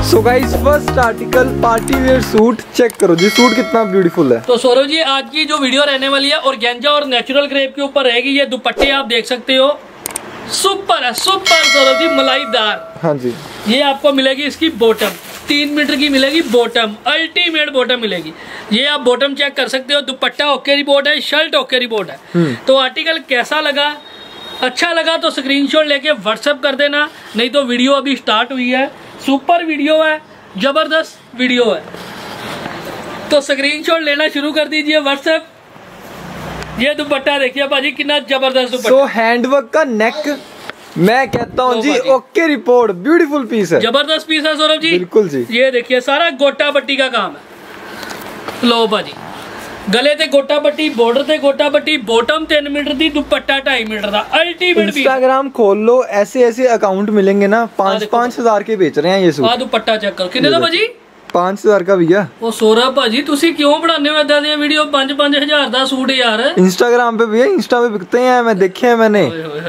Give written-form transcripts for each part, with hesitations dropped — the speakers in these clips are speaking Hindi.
सो guys first article party wear suit, check करो जी सूट कितना ब्यूटीफुल है। तो सौरभ जी आज की जो वीडियो रहने वाली है ऑर्गेन्जा और नेचुरल क्रेप के ऊपर रहेगी। ये दुपट्टे आप देख सकते हो, सुपर है, सुपर सौरभ जी, मलाईदार। हाँ जी, ये आपको मिलेगी इसकी बॉटम 3 मीटर की मिलेगी, बॉटम अल्टीमेट बॉटम मिलेगी। ये आप बॉटम चेक कर सकते हो, दुपट्टा ओके रिपोर्ट है, शर्ट ओके रिपोर्ट है। तो आर्टिकल कैसा लगा, अच्छा लगा तो स्क्रीनशॉट लेके व्हाट्सएप कर देना, नहीं तो वीडियो अभी स्टार्ट हुई है, सुपर वीडियो है, जबरदस्त वीडियो है, तो स्क्रीनशॉट लेना शुरू कर दीजिए व्हाट्सएप। ये दुपट्टा देखिए भाजी कितना जबरदस्त दुपट्टा। सो हैंडवर्क का नेक, मैं कहता हूँ जी ओके रिपोर्ट, ब्यूटीफुल पीस है, जबरदस्त पीस है सौरभ जी, बिल्कुल जी। ये देखिए सारा गोटा पट्टी का काम है। लो भाजी गले ते गोटा पट्टी, बॉर्डर ते गोटा पट्टी, बॉटम 3 मीटर दी, दुपट्टा 2.5 मीटर का अल्टीमेट। इंस्टाग्राम खोल लो, ऐसे अकाउंट मिलेंगे ना 5-5 हजार के बेच रहे हैं ये सूट। दुपट्टा चेक करो कितने का भाजी, 5 हजार का भैया। ਉਹ ਸੌਰਭ ਭਾਜੀ ਤੁਸੀਂ ਕਿਉਂ ਬਣਾਉਂਦੇ ਹੋ ਇਦਾਂ ਦੀਆਂ ਵੀਡੀਓ 5-5 ਹਜ਼ਾਰ ਦਾ ਸੂਟ ਯਾਰ। इंस्टाग्राम पे भैया, इंस्टा पे बिकते हैं, मैं देखे हैं मैंने।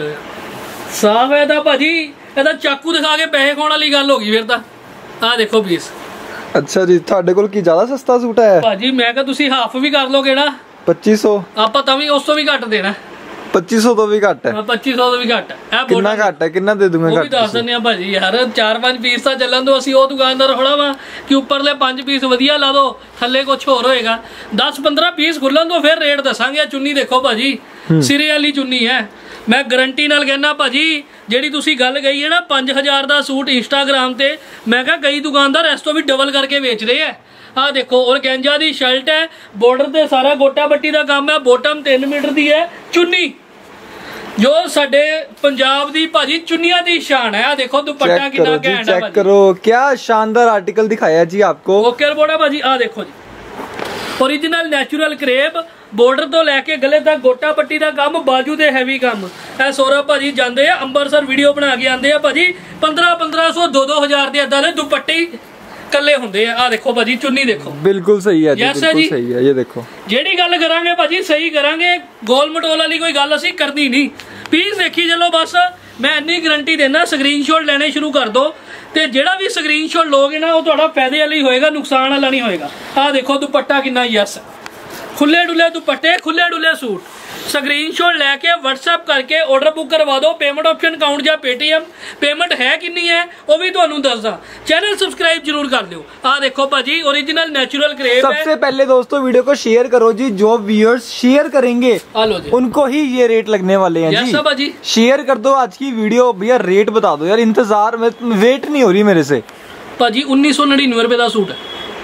ਸਾਫ ਹੈ ਤਾਂ ਭਾਜੀ, ਇਹਦਾ ਚਾਕੂ ਦਿਖਾ ਕੇ ਪੈਸੇ ਖਾਣ ਵਾਲੀ ਗੱਲ ਹੋ ਗਈ ਫਿਰ ਤਾਂ। ਆਹ ਦੇਖੋ ਪੀਸ। अच्छा जी, ਤੁਹਾਡੇ ਕੋਲ ਕੀ ਜ਼ਿਆਦਾ ਸਸਤਾ ਸੂਟ ਹੈ ਭਾਜੀ? ਮੈਂ ਕਿਹਾ ਤੁਸੀਂ ਹਾਫ ਵੀ ਕਰ ਲੋਗੇ ਨਾ, 2500। ਆਪਾਂ ਤਾਂ ਵੀ ਉਸ ਤੋਂ ਵੀ ਘੱਟ ਦੇਣਾ। 2500 ਤੋਂ ਵੀ ਘੱਟ ਹੈ। 2500 ਤੋਂ ਵੀ ਘੱਟ ਹੈ। ਕਿੰਨਾ ਘੱਟ ਹੈ, ਕਿੰਨਾ ਦੇ ਦੂੰਗਾ ਉਹ ਘੱਟ? ਵੀ ਦੱਸ ਦਿੰਦੇ ਆ ਭਾਜੀ ਯਾਰ, 4-5 ਪੀਸ ਤਾਂ ਚੱਲਣ ਦੋ। ਅਸੀਂ ਉਹ ਦੁਕਾਨਦਾਰ ਹੋਣਾ ਵਾ ਕਿ ਉੱਪਰਲੇ 5 ਪੀਸ ਵਧੀਆ ਲਾ ਦੋ, ਥੱਲੇ ਕੁਝ ਹੋਰ ਹੋਏਗਾ। 10-15 ਪੀਸ ਖੁੱਲਣ ਦੋ ਫਿਰ ਰੇਟ ਦੱਸਾਂਗੇ। ਚੁੰਨੀ ਦੇਖੋ ਭਾਜੀ, ਸਿਰੇ ਵਾਲੀ ਚੁੰਨੀ ਹੈ। ਮੈਂ ਗਰੰਟੀ ਨਾਲ ਕਹਿੰਦਾ ਭਾਜੀ, ਜਿਹੜੀ ਤੁਸੀਂ ਗੱਲ ਕਹੀ ਹੈ ਨਾ 5000 ਦਾ ਸੂਟ ਇੰਸਟਾਗ੍ਰਾਮ ਤੇ, ਮੈਂ ਕਿਹਾ ਕਈ ਦੁਕਾਨਦਾਰ ਇਸ ਤੋਂ ਵੀ ਡਬਲ ਕਰਕੇ ਵੇਚਦੇ ਆ। ਆਹ ਦੇਖੋ ਔਰਗੈਂਜਾ ਦੀ ਸ਼ਰਟ ਹੈ, ਬਾਰਡਰ ਤੇ ਸਾਰਾ ਗੋਟਾ ਬੱਟੀ ਦਾ ਕੰਮ ਹੈ, ਬੋਟਮ 3 ਮੀਟਰ ਦੀ ਹੈ, ਚੁੰਨੀ जो साडे पंजाब दी भाजी चुन्नियां दी शान है। देखो दुपट्टा कितना घैंट है, चेक करो, क्या शानदार आर्टिकल दिखाया जी आपको। ओके रिपोर्ट है भाजी। आ देखो जी ओरिजिनल नेचुरल क्रेप, बॉर्डर तो लैके गले तक गोटा पट्टी दा काम, बाजू दे हैवी काम। ए सौरभ भाजी जांदे आ अंबरसर वीडियो बना के आंदे आ भाजी, 1500 2-2 हजार दे इदां दे दुपट्टे कल्ले हुंदे आ। आ देखो भाजी चुन्नी देखो, बिल्कुल सही है जी, बिल्कुल सही है। ये देखो जेड़ी गल करांगे भाजी सही करांगे, गोल मटोल वाली कोई गल असीं करनी नहीं। पीस देखी चलो बस, मैं इन्नी गारंटी देना। स्क्रीनशॉट लेने शुरू कर दो, ते जेड़ा भी स्क्रीनशॉट लोगे ना वो तुहाडा फायदे वाला ही होएगा, नुकसान वाला नहीं होएगा। आ देखो दुपट्टा कितना यस, खुले डुले दुपट्टे, खुले डुले सूट। स्क्रीनशॉट लेके व्हाट्सएप करके ऑर्डर बुक करवा दो। पेमेंट ऑप्शन अकाउंट या पेटीएम, पेमेंट है कितनी है वो भी तुहानू दसदा। चैनल सब्सक्राइब जरूर कर लियो। आ देखो भाजी ओरिजिनल नेचुरल क्रेप है। सबसे पहले दोस्तों वीडियो को शेयर करो जी, जो व्यूअर्स शेयर करेंगे उनको ही ये रेट लगने वाले हैं जी। भाजी शेयर कर दो आज की वीडियो, भैया रेट बता दो यार, इंतजार में वेट नहीं हो रही मेरे से। भाजी 1999 रुपए का सूट है,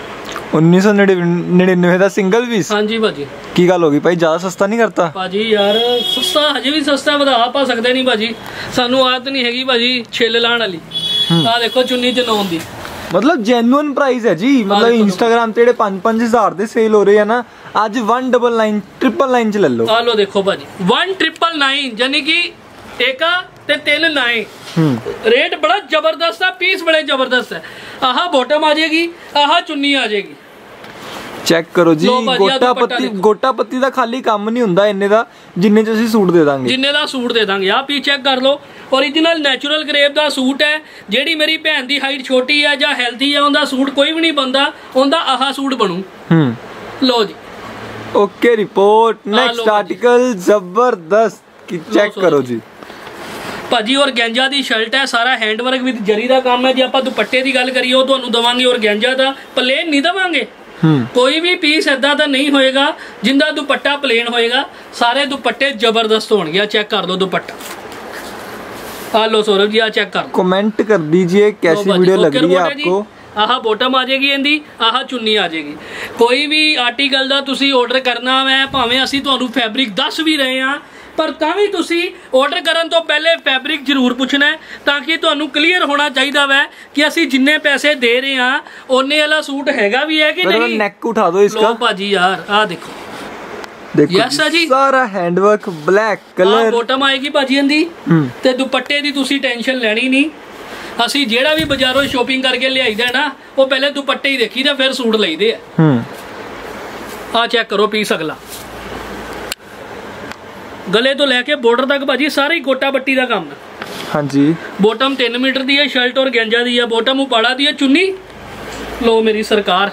1999 ਦਾ ਸਿੰਗਲ ਪੀਸ। ਹਾਂਜੀ ਭਾਜੀ। ਕੀ ਗੱਲ ਹੋ ਗਈ ਭਾਈ, ਜ਼ਿਆਦਾ ਸਸਤਾ ਨਹੀਂ ਕਰਤਾ ਭਾਜੀ? ਯਾਰ ਸਸਤਾ ਹਜੇ ਵੀ ਸਸਤਾ ਵਧਾ ਪਾ ਸਕਦੇ ਨਹੀਂ ਭਾਜੀ, ਸਾਨੂੰ ਆਦਤ ਨਹੀਂ ਹੈਗੀ ਭਾਜੀ ਛਿੱਲ ਲਾਣ ਵਾਲੀ। ਆ ਦੇਖੋ ਚੁੰਨੀ ਚਨਾਉਣ ਦੀ, मतलब जेन्युइन प्राइस है जी। मतलब इंस्टाग्राम ਤੇ ਜਿਹੜੇ 5-5 ਹਜ਼ਾਰ ਦੇ ਸੇਲ ਹੋ ਰਹੇ ਆ ਨਾ, ਅੱਜ 199 999 ਚ ਲੈ ਲਓ। ਆ ਲੋ ਦੇਖੋ ਭਾਜੀ 1999, यानी कि ਏਕਾ ਤੇ 39। रेट बड़ा जबरदस्त है, पीस बड़े जबरदस्त है। आहा बॉटम आ जाएगी, आहा चुन्नी आ जाएगी। चेक करो जी, गोटा पत्ती ਦਾ ਖਾਲੀ ਕੰਮ ਨਹੀਂ ਹੁੰਦਾ ਇੰਨੇ ਦਾ, ਜਿੰਨੇ ਚ ਅਸੀਂ ਸੂਟ ਦੇ ਦਾਂਗੇ, ਜਿੰਨੇ ਦਾ ਸੂਟ ਦੇ ਦਾਂਗੇ। ਆ ਪੀ ਚੈੱਕ ਕਰ ਲਓ, ओरिजिनल नेचुरल क्रेप ਦਾ ਸੂਟ ਹੈ। ਜਿਹੜੀ ਮੇਰੀ ਭੈਣ ਦੀ ਹਾਈਟ ਛੋਟੀ ਹੈ ਜਾਂ ਹੈਲਥੀ ਹੈ, ਉਹਦਾ ਸੂਟ ਕੋਈ ਵੀ ਨਹੀਂ ਬੰਦਾ, ਉਹਦਾ ਆਹਾ ਸੂਟ ਬਣੂ। ਲੋ ਜੀ ओके रिपोर्ट। नेक्स्ट आर्टिकल जबरदस्त, चेक करो जी ਭਾਜੀ ਔਰਗੈਂਜਾ ਦੀ ਸ਼ਰਟ ਹੈ, ਸਾਰਾ ਹੈਂਡਵਰਕ ਵਿਦ ਜਰੀ ਦਾ ਕੰਮ ਹੈ। ਜੇ ਆਪਾਂ ਦੁਪੱਟੇ ਦੀ ਗੱਲ ਕਰੀਏ ਉਹ ਤੁਹਾਨੂੰ ਦਵਾਂਗੇ ਔਰਗੈਂਜਾ ਦਾ, ਪਲੇਨ ਨਹੀਂ ਦਵਾਂਗੇ। ਕੋਈ ਵੀ ਪੀਸ ਏਦਾਂ ਦਾ ਨਹੀਂ ਹੋਏਗਾ ਜਿੰਦਾ ਦੁਪੱਟਾ ਪਲੇਨ ਹੋਏਗਾ, ਸਾਰੇ ਦੁਪੱਟੇ ਜ਼ਬਰਦस्त ਹੋਣਗੇ। ਚੈੱਕ ਕਰ ਲਓ ਦੁਪੱਟਾ। आ लो सौरभ जी, आ चेक कर, कमेंट कर दीजिए कैसी वीडियो लग रही है आपको। आह बॉटम आ जाएगी इंदी, आह चुन्नी आ जाएगी। कोई भी आर्टिकल दा तुसी ऑर्डर करना है, भावें असीं तुहानू फैब्रिक दस भी रहे हैं, पर तां भी तुसी ऑर्डर करन तो पहले फैब्रिक जरूर पूछना है, ताकि तुहानू क्लीयर होना चाहिए वै कि असीं जिन्ने पैसे दे रहे हैं ओने वाला सूट हैगा भी है कि नहीं। नेक उठा दो इसका। लो भाजी यार, आ देखो यस जी, सारा हैंडवर्क ब्लैक कलर। बॉटम आएगी भाजी इंदी, ते दुपट्टे दी तुसी टेंशन लेनी नहीं। असी जेड़ा भी बाजारों शॉपिंग करके लियाईदा ना, वो पहले दुपट्टे ही देखीदा फिर सूट लईदे आ। आ चेक करो पीस अगला, गले तो लैके बॉर्डर तक भाजी सारा ही गोटा बट्टी का काम है। हाँ जी, बॉटम 3 मीटर दी है, शर्ट और गेंजा दी है, बॉटम उपाड़ा दी है, चुन्नी लो मेरी सरकार,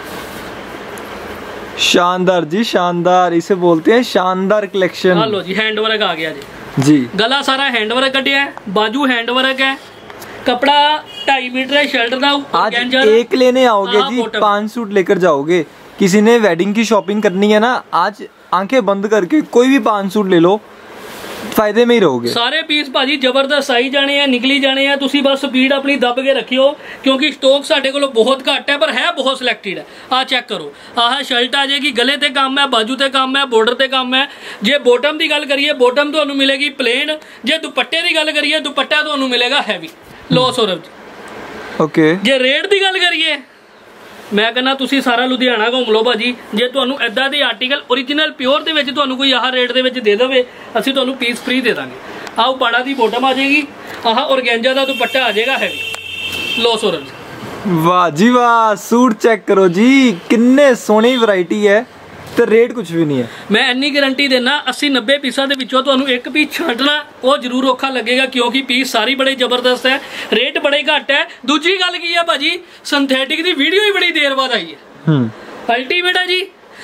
शानदार जी शानदार, इसे बोलते हैं शानदार कलेक्शन। लो जी हैंड वर्क आ गया जी। गला सारा हैंड वर्क कटिया है, बाजू हैंड वर्क है, कपड़ा 2.5 मीटर है शर्ट का। आज एक लेने आओगे जी 5 सूट लेकर जाओगे। किसी ने वेडिंग की शॉपिंग करनी है ना, आज आंखें बंद करके कोई भी 5 सूट ले लो, फायदे में ही रहोगे। सारे पीस भाजी जबरदस्त आई जाने हैं, निकली जाने हैं। तुसी बस स्पीड अपनी दब के रखियो, क्योंकि स्टॉक साडे कोल बहुत घट है, पर है बहुत सिलेक्टेड है। आ चेक करो, आह शर्ट आ जाएगी, गले ते काम है, बाजू ते काम है, बॉर्डर ते काम है। जे बॉटम की गल करिए, बॉटम तुहानू मिलेगी प्लेन। जे दुपट्टे की गल करिए, दुपट्टा तुहानू मिलेगा हैवी। लो सौरभ जी ओके। जे रेट की गल करिए, मैं कहना तुसी सारा लुधियाना घूम लो भाजी, जे तुहानू इदां दे आर्टिकल ओरिजिनल प्योर दे विच तुहानू कोई आह रेट दे विच दे देवे, असीं तुहानू पीस फ्री दे दांगे। आओ पाड़ा दी बॉटम आ जाएगी, आह ऑर्गेंजा दा दुपट्टा आ जाएगा हैवी। लो सौरभ जी वाह जी वाह, सूट चेक करो जी, किन्ने सोहनी वैरायटी है ते रेट कुछ भी नहीं है। मैं इन्नी गारंटी देना 80-90 पीसा दे विचों तुहानू एक पीस छांटना वो जरूर औखा लगेगा, क्योंकि पीस सारी बड़े जबरदस्त है, रेट बड़े घट है। दूजी गल की है भाजी, सिंथेटिक दी वीडियो ही बड़ी देर बाद आई है। अल्टीमेट है जी,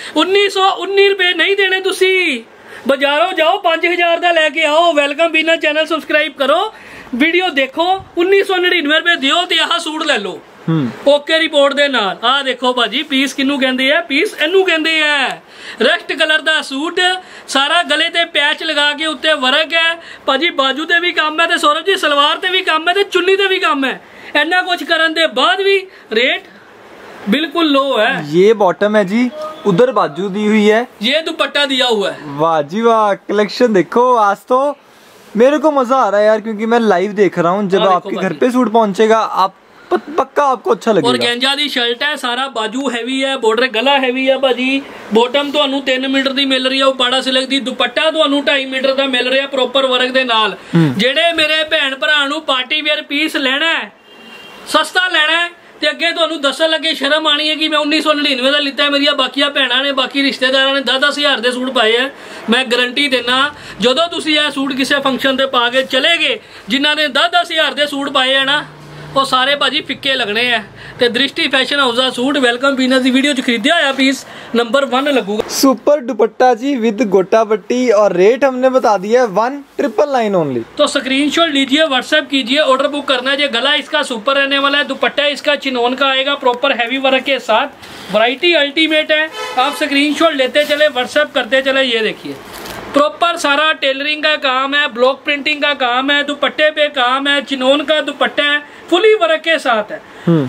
1919 रुपए नहीं देने तुसी, बाजारों जाओ 5000 का लैके आओ। वेलकम बिना चैनल सबसक्राइब करो, वीडियो देखो, 1999 रुपए दियो ते आह सूट ले लो ओके रिपोर्ट दे नाल। आ देखो भाजी, पीस किनू कहंदे है, पीस इनू कहंदे है। रस्ट कलर दा सूट, सारा गले ते पैच लगा के उत्ते वर्क है भाजी, बाजू ते भी काम है, ते सौरभ जी सलवार ते भी काम है, ते चुन्नी ते भी काम है। इन्ना कुछ करन दे बाद भी रेट बिल्कुल लो है। ये बॉटम है जी, उधर बाजू दी हुई है, ये दुपट्टा दिया हुआ है। वाह जी वाह, कलेक्शन देखो। आज तो मेरे को मजा आ रहा है यार, क्योंकि मैं लाइव देख रहा हूँ। जब आपके घर पे सूट पहुंचेगा, आप पक्का आपको अच्छा लगेगा। और गेंजा दी शर्ट है, सारा बाजू हैवी है, बॉर्डर गला हैवी है भाजी। बॉटम तुहानू 3 मीटर दी मिल रही है, उपाड़ा सिल्क दी। दुपट्टा तुहानू 2.5 मीटर दा मिल रहा प्रॉपर वर्क दे नाल। जेड़े मेरे भैन भरा नू पार्टी वेयर पीस लेना है, सस्ता लेना है, ते अगे तुहानू दसन लगे शर्म आनी है कि मैं 1999 का लिता है। मेरी बाकी भैणा ने, बाकी रिश्तेदार ने 10-10 हज़ार के सूट पाए हैं। मैं गारंटी देना, जदों तुसी यह सूट किसी फंक्शन ते पा के चले गए, जिन्हों ने 10-10 हज़ार के सूट पाए है ना, वो सारे भाजी फिक्के लगने हैं। ते दृष्टि फैशन हाउस का सूट वेलकम बिजनेस की वीडियो च खरीदया होया पीस नंबर 1 लगूगा। सुपर दुपट्टा जी विद गोटा पट्टी, और रेट हमने बता दिया है 1999 ओनली। तो स्क्रीनशॉट लीजिए, व्हाट्सएप कीजिए, ऑर्डर बुक करना है। गला इसका सुपर रहने वाला है, दुपट्टा इसका चिनोन का आएगा प्रॉपर हैवी वर्क के साथ। वैरायटी अल्टीमेट है, आप स्क्रीनशॉट लेते चले, व्हाट्सएप करते चले। ये देखिए प्रॉपर सारा टेलरिंग का काम है, ब्लॉक प्रिंटिंग का काम है, दुपट्टे पे काम है, चिनोन का दुपट्टा है, फुली वर्क के साथ है।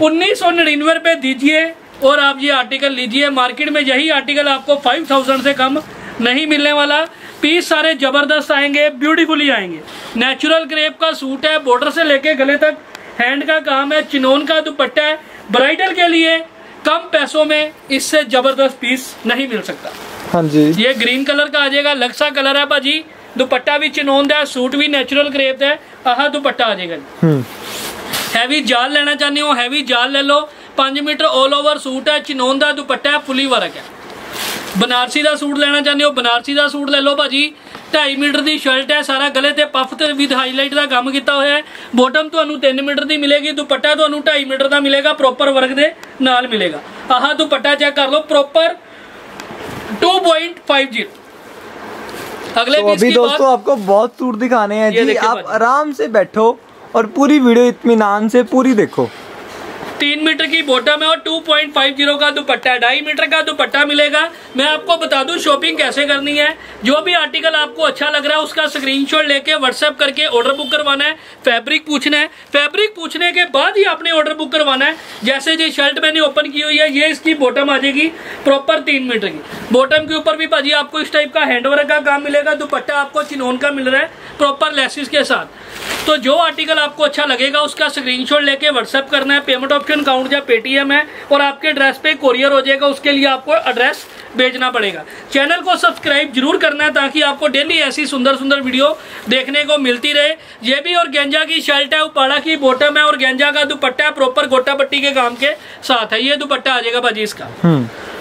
1999 रुपए दीजिए और आप ये आर्टिकल लीजिए। मार्केट में यही आर्टिकल आपको 5000 से कम नहीं मिलने वाला। पीस सारे जबरदस्त आएंगे, ब्यूटीफुली आएंगे। नेचुरल क्रेप का सूट है, बॉर्डर से लेके गले तक हैंड का काम है, चिनोन का दुपट्टा है। ब्राइडल के लिए कम पैसों में इससे जबरदस्त पीस नहीं मिल सकता। हाँ जी, ये ग्रीन कलर का आ जाएगा, लक्सा कलर है भाजी। दुपट्टा भी चिनोन है, सूट भी नेचुरल क्रेप है। आह दुपट्टा आ जाएगा। हैवी जाल लेना चाहते हो, हैवी जाल ले लो। 5 मीटर ऑल ओवर सूट है, चिनोन का दुपट्टा है, फुली वर्क है। बनारसी का सूट लेना चाहते हो, बनारसी का सूट ले लो भाजी। 2.5 मीटर की शर्ट है, सारा गले ते पफ ते विद हाईलाइट का काम किया हुआ है। बॉटम तुहानू 3 मीटर की मिलेगी, दुपट्टा तुहानू 2.5 मीटर का मिलेगा, प्रॉपर वर्क दे नाल मिलेगा। आह दुपट्टा चेक कर लो, प्रॉपर 2.50। अगले तो अभी दोस्तों आपको बहुत सूट दिखाने हैं जी, आप आराम से बैठो और पूरी वीडियो इत्मीनान से पूरी देखो। 3 मीटर की बॉटम है और 2.50 का दुपट्टा है। 2.5 मीटर का दुपट्टा मिलेगा। मैं आपको बता दूं शॉपिंग कैसे करनी है। जो भी आर्टिकल आपको अच्छा लग रहा है उसका स्क्रीनशॉट लेके व्हाट्सएप करके ऑर्डर बुक करवाना है। फैब्रिक पूछना है, फैब्रिक पूछने के बाद ही आपने ऑर्डर बुक करवाना है। जैसे ये शर्ट मैंने ओपन की हुई है, ये इसकी बॉटम आ जाएगी प्रॉपर 3 मीटर की। बॉटम के ऊपर भी भाजी आपको इस टाइप का हैंडवर्क का काम मिलेगा। दुपट्टा आपको चिनोन का मिल रहा है प्रॉपर लेसिस के साथ। तो जो आर्टिकल आपको अच्छा लगेगा उसका स्क्रीनशॉट लेके व्हाट्सएप करना है। पेमेंट ऑप्शन अकाउंट या पेटीएम है और आपके एड्रेस पे कोरियर हो जाएगा। उसके लिए आपको एड्रेस भेजना पड़ेगा। चैनल को सब्सक्राइब जरूर करना है ताकि आपको डेली ऐसी सुंदर सुंदर वीडियो देखने को मिलती रहे। ये भी ऑर्गेंजा की शर्ट है, उपाड़ा की बॉटम है, ऑर्गेंजा का दुपट्टा है, प्रॉपर गोटा पट्टी के काम के साथ है। ये दुपट्टा आ जाएगा भाजी इसका।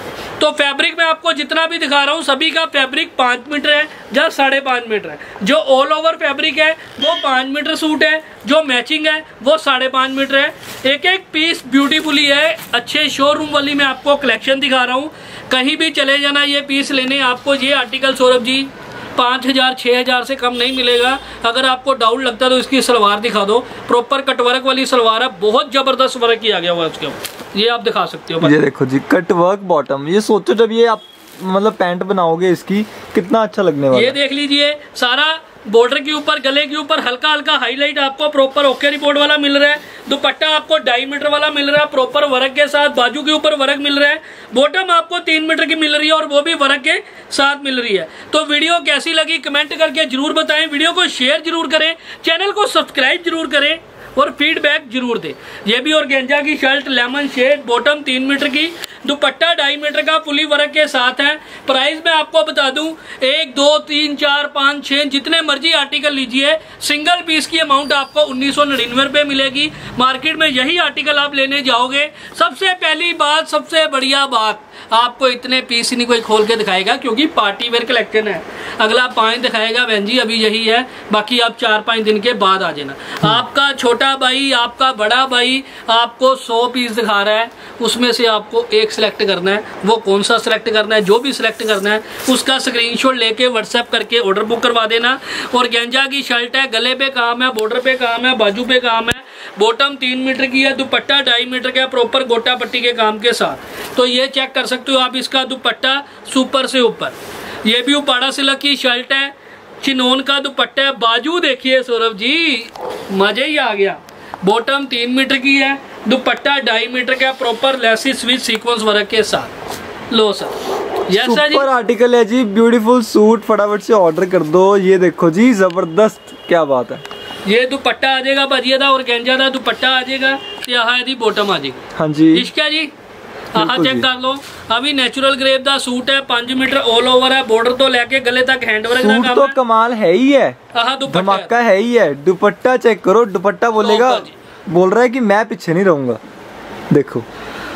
तो फैब्रिक में आपको जितना भी दिखा रहा हूँ सभी का फैब्रिक 5 मीटर है या 5.5 मीटर है। जो ऑल ओवर फैब्रिक है वो 5 मीटर सूट है, जो मैचिंग है वो 5.5 मीटर है। एक एक पीस ब्यूटीफुली है। अच्छे शोरूम वाली मैं आपको कलेक्शन दिखा रहा हूँ। कहीं भी चले जाना ये पीस लेने, आपको ये आर्टिकल सौरभ जी 5000 6000 से कम नहीं मिलेगा। अगर आपको डाउट लगता है तो इसकी सलवार दिखा दो, प्रॉपर कटवर्क वाली सलवार है, बहुत जबरदस्त वर्क किया गया हुआ है उसके ऊपर। ये आप दिखा सकते हो। ये देखो जी कटवर्क बॉटम। ये सोचो जब ये आप मतलब पैंट बनाओगे इसकी कितना अच्छा लगने वाला है। ये देख लीजिए सारा बॉर्डर के ऊपर, गले के ऊपर हल्का हल्का हाईलाइट आपको प्रॉपर ओके रिपोर्ट वाला मिल रहा है। दुपट्टा आपको 2.5 मीटर वाला मिल रहा है प्रॉपर वर्क के साथ। बाजू के ऊपर वर्क मिल रहा है। बॉटम आपको 3 मीटर की मिल रही है और वो भी वर्क के साथ मिल रही है। तो वीडियो कैसी लगी कमेंट करके जरूर बताएं। वीडियो को शेयर जरूर करें, चैनल को सब्सक्राइब जरूर करें और फीडबैक जरूर दे। ये भी ऑर्गेंजा की shirt lemon shade, bottom 3 metre की, दुपट्टा 2.5 मीटर का फुली वर्क के साथ है। प्राइस मैं आपको बता दूं 1 2 3 4 5 6 जितने मर्जी आर्टिकल लीजिए, सिंगल पीस की अमाउंट आपको 1999 रुपए मिलेगी। मार्केट में यही आर्टिकल आप लेने जाओगे, सबसे पहली बात, सबसे बढ़िया बात, आपको इतने पीस ही नहीं कोई खोल के दिखाएगा क्योंकि पार्टी वेयर कलेक्शन है। अगला 5 दिखाएगा बहन जी, अभी यही है, बाकी आप 4-5 दिन के बाद आ जाना। आपका छोटा भाई, आपका बड़ा भाई आपको 100 पीस दिखा रहा है, उसमें से आपको एक सिलेक्ट करना है। वो कौन सा सिलेक्ट करना है, जो भी सिलेक्ट करना है उसका स्क्रीनशॉट लेके व्हाट्सएप करके ऑर्डर बुक करवा देना। और गेंजा की शर्ट है, गले पे काम है, बॉर्डर पे काम है, बाजू पे काम है, बॉटम 3 मीटर की है, दुपट्टा 2.5 मीटर का प्रॉपर गोटा पट्टी के काम के साथ। तो ये चेक कर सकते हो आप, इसका दुपट्टा सुपर से ऊपर। ये भी उपाड़ा सिल्क की शर्ट है, चिनोन का दुपट्टा है। बाजू देखिए सौरभ जी, मजे ही आ गया। बॉटम 3 मीटर की है, दुपट्टा 2.5 मीटर का proper laces with sequence work के साथ। लो सर, यस जी, सुपर आर्टिकल है जी, ब्यूटीफुल सूट, फटाफट से ऑर्डर कर दो। ये देखो जी जबरदस्त, क्या बात है। ये दुपट्टा आ जाएगा भाजी दा, और गेंजा दा दुपट्टा आ जाएगा, यही बॉटम आ जाएगी। हाँ जी, इश्का जी आहा चेक कर लो। अभी नेचुरल ग्रेप दा सूट है, 5 मीटर ऑल ओवर है, बॉर्डर तो लेके गले तक हैंडवर्क का काम है। तो कमाल है ही है, धमाका है ही है। दुपट्टा चेक करो, दुपट्टा बोलेगा, बोल रहा है कि मैं पीछे नहीं रहूंगा। देखो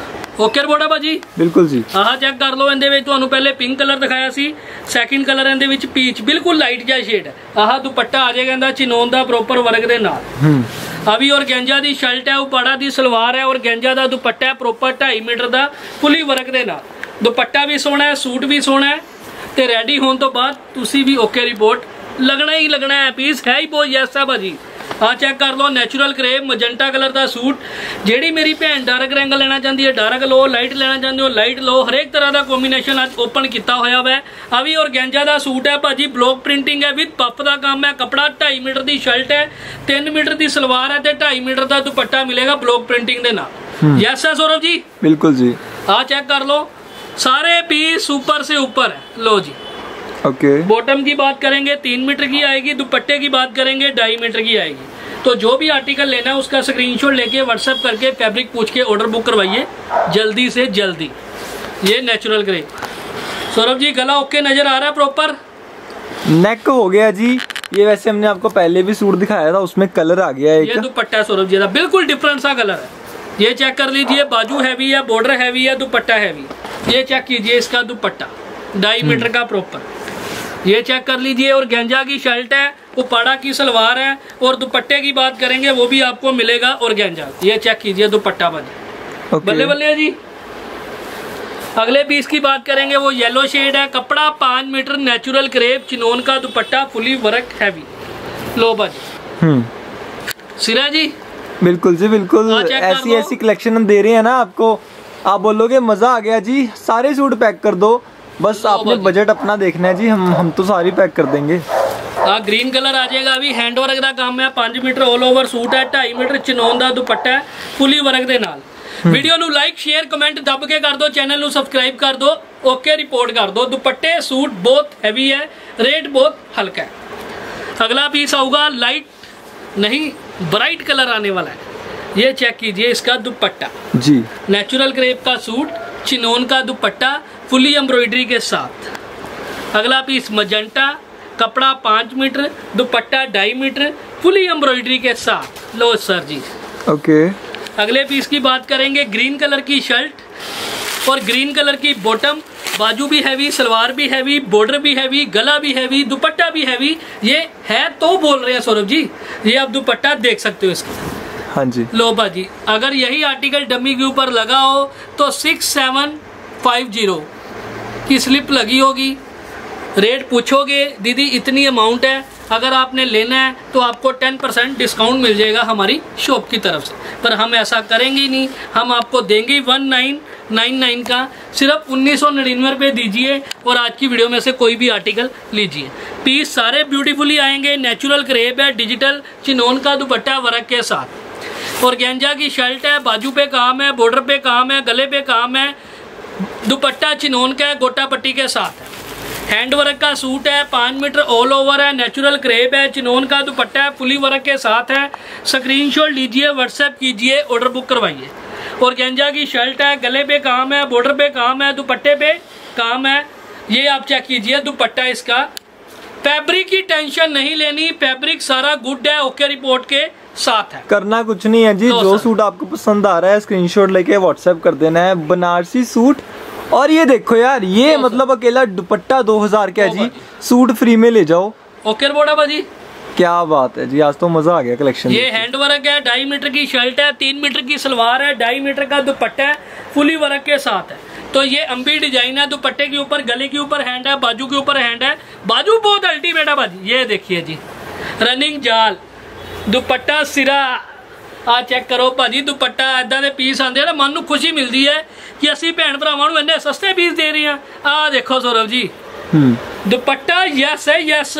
ओके बोड़ा भाजी, बिल्कुल जी। आहा चेक कर लो। ਇਹਦੇ ਵਿੱਚ ਤੁਹਾਨੂੰ ਪਹਿਲੇ ਪਿੰਕ ਕਲਰ ਦਿਖਾਇਆ ਸੀ, ਸੈਕਿੰਡ ਕਲਰ ਇਹਦੇ ਵਿੱਚ ਪੀਚ, ਬਿਲਕੁਲ ਲਾਈਟ ਜਿਹਾ ਸ਼ੇਡ ਹੈ। ਆਹਾ ਦੁਪੱਟਾ ਆ ਜਾਏਗਾ ਇਹਦਾ ਚਿਨੋਨ ਦਾ ਪ੍ਰੋਪਰ ਵਰਕ ਦੇ ਨਾਲ। अभी और गेंजा दी शर्ट है, उपाड़ा दी सलवार है, और गेंजा दा दुपट्टा है प्रॉपर 2.5 मीटर का फुली वर्क दे नाल। दुपट्टा भी सोहना है, सूट भी सोहना है, ते रेडी होने तो बाद तुसी भी ओके रिपोर्ट लगना ही लगना है। पीस है ही बहुत यस है भाजी। हाँ चेक कर लो, नेचुरल क्रेप मजंटा कलर का सूट। जेड़ी मेरी भैन डार्क रंग लेना चाहती है डार्क लो, लाइट लेना चाहते हो लाइट लो, हरेक तरह का कॉम्बीनेशन आज ओपन किया होया है। अभी और गेंजा का सूट है भाजी, ब्लॉक प्रिंटिंग है विद पफ का काम है। कपड़ा 2.5 मीटर की शर्ट है, 3 मीटर की सलवार है, 2.5 मीटर का दुपट्टा मिलेगा ब्लॉक प्रिंटिंग के नाल। यस है सौरभ जी, बिल्कुल जी। हाँ चेक कर लो, सारे पीस ऊपर से ऊपर है। लो जी ओके। बॉटम की बात करेंगे 3 मीटर की आएगी, दुपट्टे की बात करेंगे 2.5 मीटर की आएगी। तो जो भी आर्टिकल लेना है उसका स्क्रीनशॉट लेके व्हाट्सएप करके फैब्रिक पूछ के ऑर्डर बुक करवाइए जल्दी से जल्दी। ये नेचुरल ग्रे सौरभ जी, गला ओके नजर आ रहा है, प्रॉपर नेक हो गया जी। ये वैसे हमने आपको पहले भी सूट दिखाया था, उसमें कलर आ गया है। ये दुपट्टा सौरभ जी बिल्कुल डिफरेंट सा कलर है। ये चेक कर लीजिए, बाजू हैवी है, बॉर्डर हैवी है, दुपट्टा हैवी। ये चेक कीजिए, इसका दुपट्टा 2.5 मीटर का प्रॉपर। ये चेक कर लीजिए, और गेंजा की शर्ट है, उपाड़ा की सलवार है, और दुपट्टे की बात करेंगे वो भी आपको मिलेगा और गेंजा। ये चेक कीजिए दुपट्टा बने बल्ले बल्ले जी। अगले पीस की बात करेंगे, वो येलो शेड है, कपड़ा 5 मीटर नेचुरल क्रेप, चिनोन का दुपट्टा, फुली वर्क हैवी। लो बाजी सिरा जी, बिल्कुल जी बिल्कुल। ऐसी ऐसी कलेक्शन हम दे रहे हैं ना आपको, आप बोलोगे मजा आ गया जी। सारे सूट पैक कर दो, बस आपने बजट अपना देखना है जी। हम तो सारी पैक कर देंगे। हाँ ग्रीन कलर आ जाएगा, अभी हैंड वर्क का काम है, 5 मीटर ऑल ओवर सूट है, 2.5 मीटर चिनोन का दुपट्टा है, फुली वर्क दे नाल। वीडियो नु लाइक शेयर कमेंट दब के कर दो, चैनल नु सब्सक्राइब कर दो, ओके रिपोर्ट कर दो। दुपट्टे सूट बहुत हैवी है, रेट बहुत हल्का है। अगला पीस आऊगा लाइट नहीं ब्राइट कलर आने वाला है। ये चेक कीजिए, इसका दुपट्टा जी, नेचुरल क्रेप का सूट, चिनोन का दुपट्टा, फुली एम्ब्रॉयडरी के साथ। अगला पीस मजंटा, कपड़ा 5 metre, dupatta 2.5 metre, fully embroidery के साथ। लो सर जी ओके। अगले पीस की बात करेंगे, ग्रीन कलर की शर्ट और ग्रीन कलर की बॉटम, बाजू भी हैवी, सलवार भी हैवी, बॉर्डर भी हैवी, गला भी हैवी, दुपट्टा भी हैवी। ये है तो बोल रहे हैं सौरभ जी, ये आप दुपट्टा देख सकते हो इसका। हाँ जी। लो बाजी, अगर यही आर्टिकल डमी के ऊपर लगा हो तो 6750 की स्लिप लगी होगी। रेट पूछोगे दीदी इतनी अमाउंट है, अगर आपने लेना है तो आपको 10% डिस्काउंट मिल जाएगा हमारी शॉप की तरफ से, पर हम ऐसा करेंगे ही नहीं। हम आपको देंगे 1999 का, सिर्फ 1999 रुपये दीजिए और आज की वीडियो में से कोई भी आर्टिकल लीजिए। पीस सारे ब्यूटीफुली आएंगे, नेचुरल क्रेप है, डिजिटल चिनोन का दुपट्टा वर्क के साथ, और गेंजा की शर्ट है, बाजू पे काम है, बॉर्डर पे काम है, गले पे काम है, दुपट्टा चिनोन का है, गोटा पट्टी के साथ है, हैंड वर्क का सूट है, 5 मीटर ऑल ओवर है, नेचुरल क्रेप है, चिनोन का दुपट्टा है, फुली वर्क के साथ है। स्क्रीनशॉट लीजिए, व्हाट्सएप कीजिए, ऑर्डर बुक करवाइए। और गेंजा की शर्ट है, गले पे काम है, बॉर्डर पे काम है, दुपट्टे पे काम है। ये आप चेक कीजिए दुपट्टा इसका। फैब्रिक की टेंशन नहीं लेनी, फैब्रिक सारा गुड है, ओके रिपोर्ट के साथ है। करना कुछ नहीं है जी, जो सूट आपको पसंद आ रहा है स्क्रीनशॉट लेके व्हाट्सएप कर देना है। बनारसी सूट, और ये देखो यार, ये मतलब अकेला दुपट्टा 2000 का है जी, सूट फ्री में ले जाओ। ओके बोड़ा बाजी, क्या बात है जी, आज तो मजा आ गया कलेक्शन। ये हैंड वर्क है, 2.5 मीटर की शर्ट है, 3 मीटर की सलवार है, 2.5 मीटर का दुपट्टा है, फुली वर्क के साथ है। तो ये अम्बी डिजाइन है, दुपट्टे के ऊपर, गले के ऊपर हैंड है, बाजू के ऊपर हैंड है, बाजू बहुत अल्टीमेट है बाजी। ये देखिए जी, रनिंग जाल, दुपट्टा सिरा, आ चेक करो भाजी दुपट्टा। इदा के पीस आते हैं, मन को खुशी मिलती है कि असी भैन भरावां नूं इन्ने सस्ते पीस दे रहे हैं। आ देखो सौरभ जी, दुपट्टा यस है, यस।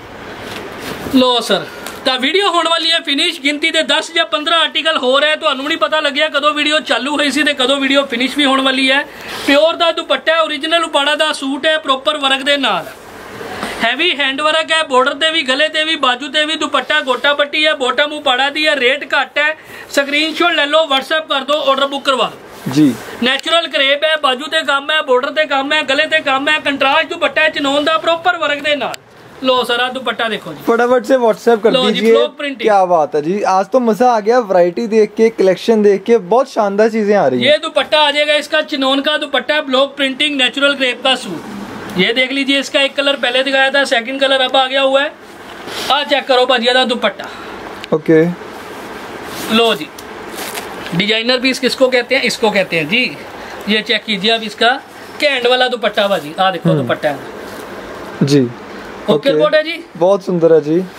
लो सर, तो वीडियो होने वाली है फिनिश, गिनती के 10 या 15 आर्टिकल हो रहे हैं। तो नहीं पता लग्या कदों वीडियो चालू हुई सी ते कदों वीडियो फिनिश भी होने वाली है। प्योर का दुपट्टा है, ओरिजिनल उपाड़ा का सूट है, प्रॉपर वर्क के नाल, हैवी हैंड वर्क है, बॉर्डर ते भी, गले ते भी, बाजू ते भी, दुपट्टा गोटा पट्टी है, बॉटम उपाड़ा दी है, रेट घट है। स्क्रीनशॉट ले लो, व्हाट्सएप कर दो, ऑर्डर बुक करवा दो जी। नेचुरल क्रेप है, बाजू ते काम है, बॉर्डर ते काम है, गले ते काम है, कंट्रास्ट दुपट्टा है, चिनोन दा, प्रॉपर वर्क दे नाल। लो सर, दुपट्टा देखो जी, फटाफट से व्हाट्सएप कर दीजिए। क्या बात है जी, आज तो मजा आ गया, वैरायटी देख के, कलेक्शन देख के, बहुत शानदार चीजें आ रही है। ये दुपट्टा आ जाएगा इसका चिनोन का dupatta, block printing, natural crepe का सूट। ये देख लीजिए, इसका एक कलर पहले दिखाया था, सेकंड कलर अब आ गया हुआ है। आ चेक करो भाजी का दुपट्टा। ओके, लो जी, डिजाइनर पीस किसको कहते हैं? इसको कहते हैं जी। ये चेक कीजिए अब इसका कैंड वाला दुपट्टा भाजी, आ देखो दुपट्टा है जी। ओके रिपोर्ट है जी, बहुत सुंदर है जी।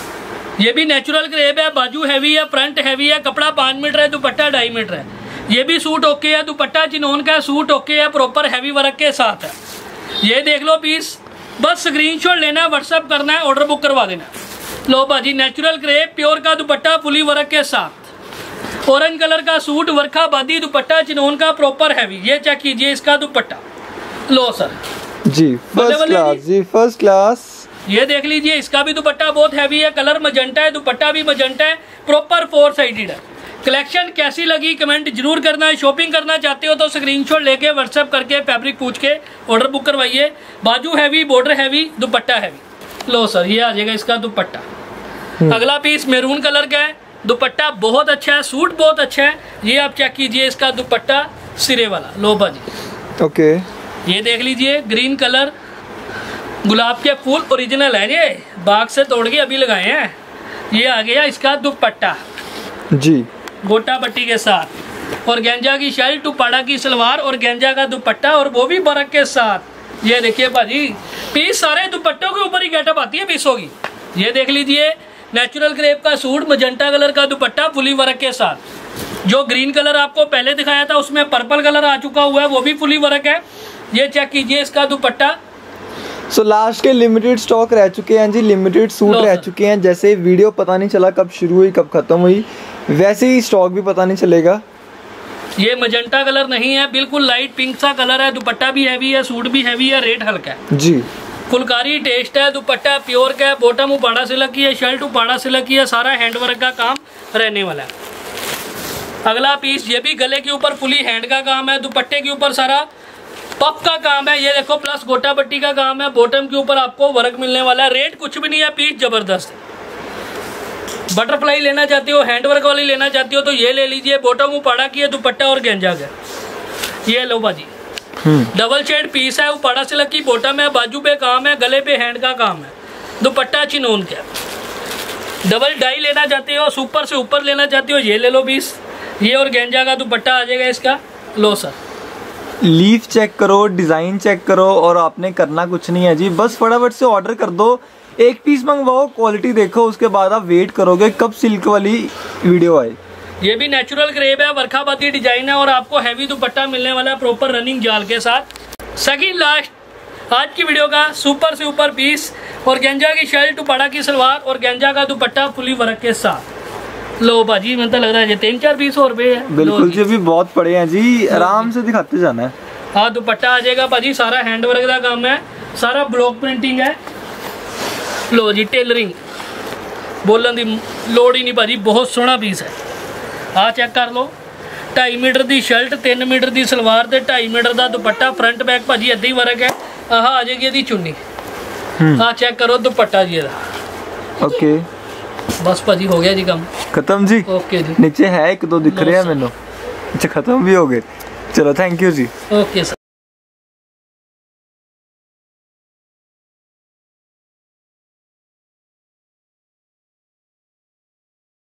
ये भी नेचुरल क्रेप है, बाजू हैवी है, फ्रंट हैवी है, कपड़ा 5 मीटर है, दुपट्टा 2.5 मीटर है। ये भी सूट ओके है, दुपट्टा चिनोन का सूट ओके है, प्रॉपर हैवी वर्क के साथ है। ये देख लो पीस, बस स्क्रीनशॉट लेना है, व्हाट्सएप करना है, ऑर्डर बुक करवा देना। लो बाजी, नेचुरल क्रेप, प्योर का दुपट्टा, फुली वर्क के साथ, ऑरेंज कलर का सूट, वर्खा बादी, दुपट्टा चिनोन का, प्रॉपर हैवी। ये चेक कीजिए इसका दुपट्टा। लो सर जी, फर्स्ट क्लास जी, फर्स्ट क्लास। ये देख लीजिए, इसका भी दुपट्टा बहुत हैवी है, कलर मजेंटा है, दुपट्टा भी मजेंटा है, प्रॉपर 4 साइडेड है। कलेक्शन कैसी लगी कमेंट जरूर करना है। शॉपिंग करना चाहते हो तो स्क्रीनशॉट लेके व्हाट्सएप करके फैब्रिक पूछ के ऑर्डर बुक करवाइए। बाजू heavy, border heavy, dupatta heavy. लो सर, ये आ जाएगा इसका दुपट्टा। अगला पीस मैरून कलर का है, दुपट्टा बहुत अच्छा है, सूट बहुत अच्छा है। ये आप चेक कीजिए इसका दुपट्टा सिरे वाला। लो बाजी, ओके, ये देख लीजिए, ग्रीन कलर, गुलाब के फूल ओरिजिनल है, ये बाग से तोड़ के अभी लगाए हैं। ये आ गया इसका दुपट्टा जी, गोटा पट्टी के साथ, और गेंजा की शर्ट, उपाड़ा की सलवार, और गेंजा का दुपट्टा, और वो भी बरक के साथ। ये देखिए भाजी, पीस सारे दुपट्टों के ऊपर ही गेटअप आती है पीसों की। ये देख लीजिए, नेचुरल क्रेप का सूट, मजेंटा कलर का दुपट्टा, फुली वर्क के साथ। जो ग्रीन कलर आपको पहले दिखाया था उसमें पर्पल कलर आ चुका हुआ है, वो भी फुली वर्क है। ये चेक कीजिए इसका दुपट्टा। सो लास्ट के लिमिटेड स्टॉक रह चुके हैं जी, लिमिटेड सूट रह चुके हैं। जैसे वीडियो पता नहीं चला कब शुरू हुई कब खत्म हुई, वैसे ही स्टॉक भी पता नहीं चलेगा। ये मजेंटा कलर नहीं है, बिल्कुल लाइट पिंक सा कलर है। दुपट्टा भी हैवी है, सूट भी हैवी है, रेट हल्का है जी। फुलकारी टेस्ट है, दुपट्टा प्योर का है, बॉटम उपाड़ा सिल्क की है, शर्ट उपाड़ा सिल्क की है, सारा हैंडवर्क का काम रहने वाला है। अगला पीस, ये भी गले के ऊपर फुली हैंड का काम है, दुपट्टे के ऊपर सारा पफ का काम है। ये देखो, प्लस गोटा पट्टी का काम है, बॉटम के ऊपर आपको वर्क मिलने वाला है। रेट कुछ भी नहीं है, पीस जबरदस्त है। बटरफ्लाई लेना चाहते हो, हैंडवर्क वाली लेना चाहते हो तो ये ले लीजिए। बॉटम उपाड़ा की है, दुपट्टा और गेंजा का। ये लो बाजी, डबल शेड पीस है, उपाड़ा सिल्क की बॉटम है, बाजू पे काम है, गले पे हैंड का काम है, दुपट्टा चिनोन का। डबल डाई लेना चाहते हो, सुपर से ऊपर लेना चाहते हो, ये ले लो 20। ये और गेंजा का दुपट्टा आ जाएगा इसका। लो सर, लीफ चेक करो, डिजाइन चेक करो, और आपने करना कुछ नहीं है जी, बस फटाफट से ऑर्डर कर दो। एक पीस मंगवाओ, क्वालिटी देखो, उसके बाद आप वेट करोगे कब सिल्क वाली वीडियो आए। ये भी नेचुरल क्रेप है, वर्खाबादी डिजाइन है, और आपको हैवी दुपट्टा मिलने वाला है प्रॉपर रनिंग जाल के साथ। सेकंड लास्ट आज की वीडियो का सुपर से ऊपर पीस, और गेंजा की शर्ट, उपाड़ा की सलवार, और गेंजा का दुपट्टा फुली वर्क के साथ। लो भाजी, मुझे तो लग रहा है 3-4 पीस और पे है। बिल्कुल जी, अभी बहुत पड़े हैं जी, आराम से दिखाते जाना है। हाँ, दुपट्टा आ जाएगा भाजी, सारा हैंड वर्क का काम है, सारा ब्लॉक प्रिंटिंग है। लो जी, टेलरिंग बोलने की लोड़ ही नहीं भाजी, बहुत सोहना पीस है। हाँ चेक कर लो, 2.5 मीटर की शर्ट, 3 मीटर की सलवार, 2.5 मीटर का दुपट्टा, फ्रंट बैक भाजी अद्धी वर्क है। आह आ जाएगी यदी चुन्नी। हाँ चेक करो दुपट्टा जी ਇਹਦਾ। ओके, बस भाजी हो गया जी काम खत्म जी। ओके जी, नीचे है 1-2 दिख रहे हैं मैनू, अच्छा खत्म भी हो गए। चलो थैंक यू जी। Okay sir.